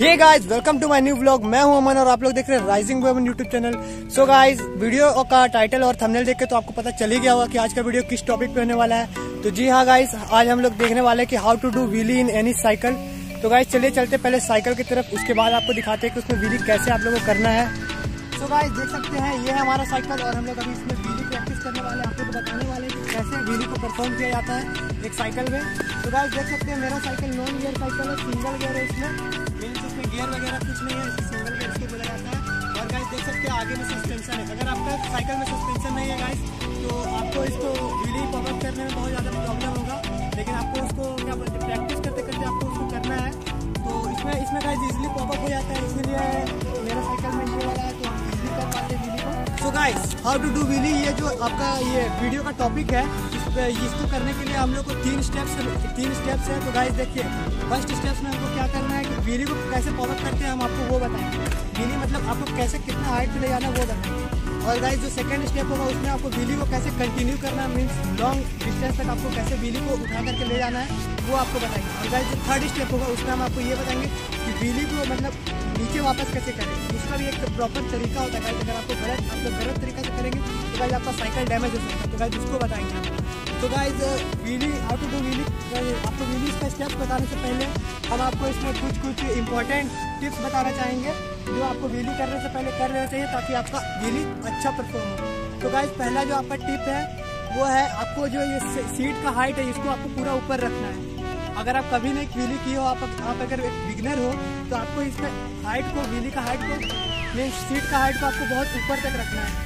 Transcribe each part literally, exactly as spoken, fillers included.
Hey guys, welcome to my new vlog. मैं हूं अमन और आप लोग देख रहे हैं rising women YouTube channel. So guys, video का टाइटल और थंबनेल देख के तो आपको पता चल ही गया होगा कि आज का वीडियो किस टॉपिक पे होने वाला है। तो जी हाँ गाइस, आज हम लोग देखने वाले हैं कि how to do wheelie in any cycle. तो गाइस चलिए चलते पहले साइकिल की तरफ, उसके बाद आपको दिखाते हैं कि उसमें व्हीली कैसे आप लोगों को करना है। सो गाइस देख सकते हैं, ये है हमारा साइकिल और हम लोग अभी इसमें व्हीली प्रैक्टिस करने वाले हैं। आप लोग बताने वाले हैं कि कैसे व्हीली को परफॉर्म किया जाता है एक साइकिल में। तो गाइस देख सकते हैं, मेरा साइकिल नॉन गियर साइकिल है, सिंगल गियर है। इसमें मीन्स इसमें गियर वगैरह कुछ नहीं है, सिंगल गियर इसको बोला जाता है। और गाइस देख सकते हैं आगे में सस्पेंशन है। अगर आपका साइकिल में सस्पेंशन नहीं है गाइस, तो आपको इसको व्हीली पॉपअप करने में बहुत ज़्यादा प्रॉब्लम होगा। लेकिन आपको उसको क्या बोलते हैं, प्रैक्टिस करते करते आपको उसको करना है। तो इसमें इसमें गाइस इजीली पॉपअप हो जाता है, इसीलिए मेरा साइकिल में ये वाला है तो हम इजीली कर पाते हैं व्हीली को। So guys, how to do wheelie, ये जो आपका ये वीडियो का टॉपिक है, इसको करने के लिए हम लोग को तीन स्टेप्स तीन स्टेप्स है। तो गाइस देखिए, फर्स्ट स्टेप्स में हमको क्या करना है कि व्हीली को कैसे पॉपअप करते हैं हम आपको वो बताएंगे। व्हीली मतलब आपको कैसे कितना हाइट पे ले जाना है वो बताएंगे। और गाइस जो सेकंड स्टेप होगा उसमें आपको व्हीली को कैसे कंटिन्यू करना है, मीन्स लॉन्ग डिस्टेंस तक आपको कैसे व्हीली को उठा करके ले जाना है वो आपको बताएंगे। और गाइस जो थर्ड स्टेप होगा उसमें हम आपको ये बताएंगे कि व्हीली को मतलब नीचे वापस कैसे करें। उसका भी एक प्रॉपर तरीका होता है गाइस। अगर आपको गलत आप लोग गलत तरीका से करेंगे तो गाइस आपका साइकिल डैमेज हो सकता है। तो गाइस उसको बताएंगे। तो guys wheelie, how to do wheelie, आपको व्हीली का स्टेप्स बताने से पहले हम आपको इसमें कुछ कुछ इंपॉर्टेंट टिप्स बताना चाहेंगे जो आपको व्हीली करने से पहले कर लेना चाहिए ताकि आपका व्हीली अच्छा परफॉर्म हो। तो गाइस पहला जो आपका टिप है वो है, आपको जो ये सीट का हाइट है इसको आपको पूरा ऊपर रखना है। अगर आप कभी नहीं व्हीली की हो, आप आप अगर एक बिगनर हो तो आपको इसमें हाइट को, व्हीली का हाइट को, मीन सीट का हाइट को आपको बहुत ऊपर तक रखना है।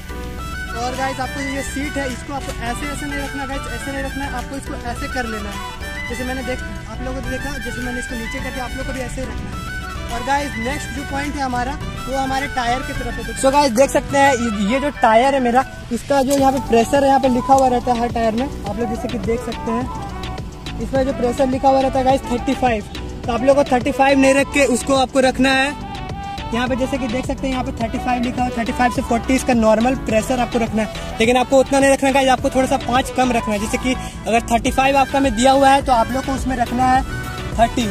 और गाइस आपको ये सीट है इसको आपको ऐसे ऐसे नहीं रखना गाइस, ऐसे नहीं रखना है, आपको इसको ऐसे कर लेना है। जैसे मैंने देख आप लोगों को देखा, जैसे मैंने इसको नीचे करके आप लोगों को भी ऐसे रखना है। और गाइस नेक्स्ट जो पॉइंट है हमारा वो हमारे टायर की तरफ है। सो गाइस देख सकते हैं, ये जो टायर है मेरा, इसका जो यहाँ पे प्रेशर है यहाँ पे लिखा हुआ रहता है हर टायर में। आप लोग जैसे कि देख सकते हैं, इसमें जो प्रेशर लिखा हुआ रहता है गाइस थर्टी फाइव। तो आप लोगों को थर्टी फाइव नहीं रख के उसको आपको रखना है यहाँ पे। जैसे कि देख सकते हैं यहाँ पे थर्टी फाइव लिखा है, थर्टी फाइव से फोर्टी इसका नॉर्मल प्रेशर आपको रखना है। लेकिन आपको उतना नहीं रखना है, आपको थोड़ा सा पाँच कम रखना है। जैसे कि अगर थर्टी फाइव आपका में दिया हुआ है तो आप लोग को उसमें रखना है थर्टी।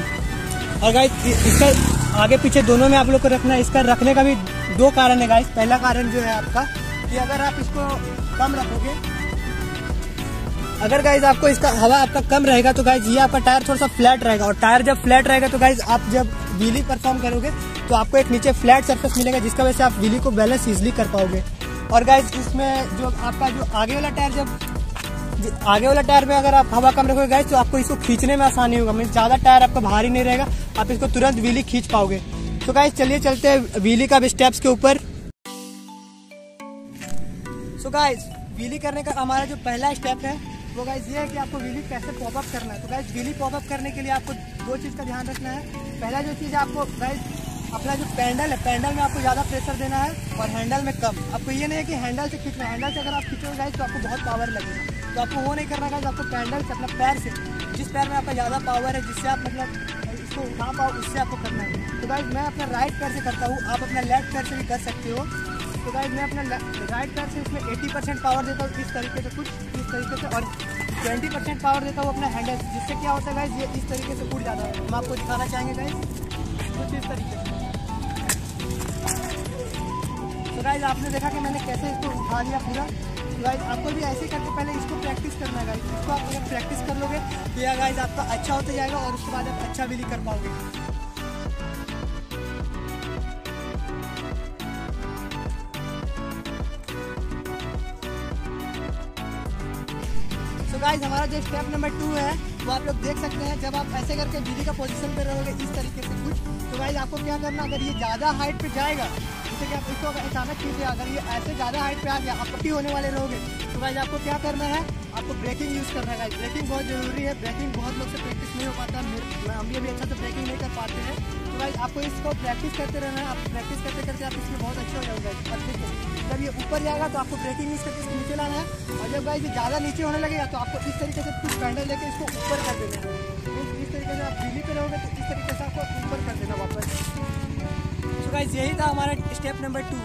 और गाइस इसका आगे पीछे दोनों में आप लोग को रखना है। इसका रखने का भी दो कारण है गाइस। पहला कारण जो है आपका कि अगर आप इसको कम रखोगे, अगर गाइज आपको इसका हवा आपका कम रहेगा तो गाइज ये आपका टायर थोड़ा सा फ्लैट रहेगा। और टायर जब फ्लैट रहेगा तो गाइज आप जब व्हीली परफॉर्म करोगे तो आपको एक नीचे फ्लैट सरफेस मिलेगा, जिसका वजह से आप व्हीली को बैलेंस इजीली कर पाओगे। और गाइज इसमें जो आपका जो आगे वाला टायर, जब आगे वाला टायर में अगर आप हवा कम रखोगे गाइज तो आपको इसको खींचने में आसानी होगा। मीन ज्यादा टायर आपका भारी नहीं रहेगा, आप इसको तुरंत व्हीली खींच पाओगे। तो गाइज चलिए चलते हैं व्हीली का स्टेप्स के ऊपर। सो गाइज व्हीली करने का हमारा जो पहला स्टेप है वो गाइस ये है कि आपको व्हीली कैसे पॉपअप करना है। तो गाइस व्हीली पॉपअप करने के लिए आपको दो चीज़ का ध्यान रखना है। पहला जो चीज़ है, आपको गाइस अपना जो पैडल है, पैडल में आपको ज़्यादा प्रेशर देना है और हैंडल में कम। आपको ये नहीं है कि हैंडल से खींचना है, हैंडल से अगर आप खींचोगे गाइस तो आपको बहुत पावर लगेगा। तो आपको वो नहीं करना गाइस, आपको पैडल से, अपना पैर से, जिस पैर में आपका ज़्यादा पावर है, जिससे आप मतलब इसको उठा पाओ, उससे आपको करना है। तो गाइस मैं अपना राइट पैर से करता हूँ, आप अपना लेफ्ट पैर से भी कर सकते हो। तो गाइस मैं अपना राइट पैर से इसमें अस्सी परसेंट पावर देता हूँ इस तरीके से, कुछ इस तरीके से, और बीस परसेंट पावर देता हूँ अपना हैंडल, जिससे क्या होता है गाइस ये इस तरीके से उड़ जाता है। हम आपको दिखाना चाहेंगे गाइस कुछ इस तरीके से। तो गाइस आपने देखा कि मैंने कैसे इसको उठा लिया पूरा। तो गाइस आपको भी ऐसे करके पहले इसको प्रैक्टिस करना है गाइस। इसको आप अगर प्रैक्टिस कर लोगे तो यह गाइस आपका अच्छा होता जाएगा और उसके बाद आप अच्छा व्हीली कर पाओगे। तो गाइस हमारा जो स्टेप नंबर टू है वो आप लोग देख सकते हैं। जब आप ऐसे करके व्हीली का पोजीशन पे रहोगे इस तरीके से कुछ, तो गाइस आपको क्या करना, अगर ये ज़्यादा हाइट पे जाएगा, जैसे कि आप इसको अगर अचानक खींचे, अगर ये ऐसे ज़्यादा हाइट पे आ गया, आप पट्टी होने वाले रहोगे, तो गाइस आपको क्या करना है, आपको ब्रेकिंग यूज़ करना है गाइस। ब्रेकिंग बहुत ज़रूरी है। ब्रेकिंग बहुत लोग से प्रैक्टिस नहीं हो पाता, हम भी अभी अच्छा से ब्रेकिंग नहीं कर पाते हैं। तो गाइस आपको इसको प्रैक्टिस करते रहना है। आप प्रैक्टिस करते करते आप इसमें बहुत अच्छे हो जाओगे। अब देखिए, जब ये ऊपर जाएगा तो आपको ब्रेकिंग यूज़ करके इसको नीचे लाना है, और जब गाइस ये ज़्यादा नीचे होने लगेगा तो आपको इस तरीके से कुछ पैडल लेके इसको ऊपर कर देना है। इस तरीके से आप व्हीली पे रहोगे तो इस तरीके से आपको ऊपर कर देना वापस। तो गाइस यही था हमारा स्टेप नंबर टू।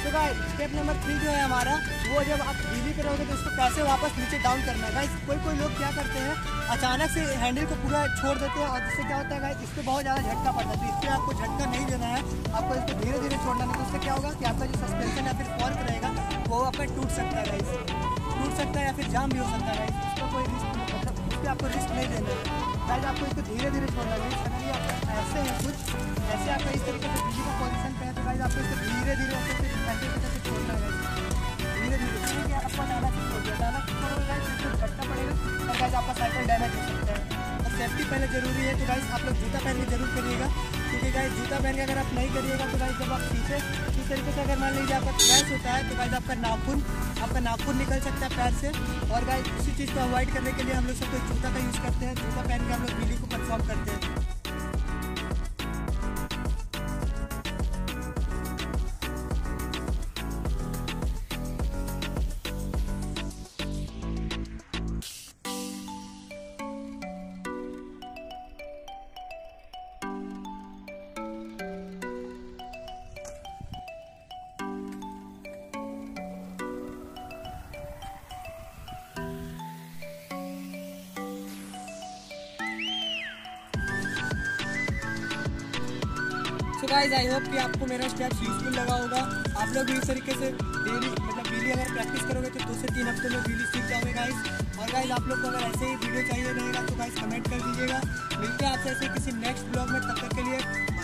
तो गाइस स्टेप नंबर थ्री जो है हमारा, वो जब आप व्हीली करोगे तो इसको कैसे वापस नीचे डाउन करना है। गाइस कोई कोई लोग क्या करते हैं, अचानक से हैंडल को पूरा छोड़ देते हैं और जिससे क्या होता है गाइस, इस पर बहुत ज़्यादा झटका पड़ता है। तो इससे आपको झटका नहीं देना है, आपको इसको धीरे धीरे छोड़ना है। तो उससे क्या होगा कि आपका जो सस्पेंशन या फिर फॉर्क रहेगा वो आपका टूट सकता है गाइस, टूट सकता है या फिर जाम भी हो सकता है गाइस। उसको कोई रिस्क मतलब उस पर आपको रिस्क नहीं देना है गाइस, आपको इसको धीरे धीरे छोड़ना है। सडनली आपका ऐसे है कुछ ऐसे आपका इस तरीके से बिजली का पोजीशन पे है, तो गाइस आपको इसको धीरे धीरे ऐसे ऐसे छोड़ना है धीरे धीरे। क्योंकि आपको अचानक से छोड़ दिया, अचानक से छोड़ोगे गाइस इसको झटका पड़ेगा और गाइस आपका साइकिल डैमेज हो सकता है। और सेफ्टी पहले जरूरी है, तो गाइस आप लोग जूता पहन के जरूर करिएगा, क्योंकि गाइस जूता पहन के अगर आप नहीं करिएगा तो गाइस जब आप पीछे इस तरीके से अगर मान लीजिए आपका क्रैश होता है तो गाइस आपका नाखून आपका नाखून निकल सकता है पैर से। और गाइस इसी चीज़ को अवॉइड करने के लिए हम लोग सब कोई जूता का यूज़ करते हैं, जूता पहन के हम लोग व्हीली को परफॉर्म करते हैं। सो गाइस आई होप कि आपको मेरा स्टेप्स यूजफुल लगा होगा। आप लोग भी इस तरीके से डेली मतलब व्हीली अगर प्रैक्टिस करोगे तो दो से तीन हफ्ते में व्हीली सीख जाओगे गाइस। और गाइस आप लोग को अगर ऐसे ही वीडियो चाहिए रहेगा तो गाइस कमेंट कर दीजिएगा। मिलते हैं आपसे ऐसे किसी नेक्स्ट ब्लॉग में, तब तक के लिए